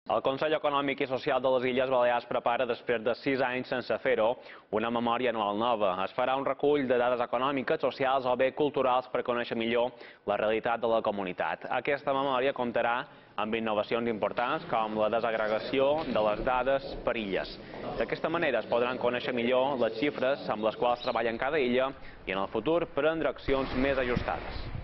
El Consell Econòmic i Social de les Illes Balears prepara, després de 6 anys sense fer-ho, una memòria anual nova. Es farà un recull de dades econòmiques, socials o bé culturals per conèixer millor la realitat de la comunitat. Aquesta memòria comptarà amb innovacions importants com la desagregació de les dades per illes. D'aquesta manera es podran conèixer millor les xifres amb les quals treballen cada illa i en el futur prendre accions més ajustades.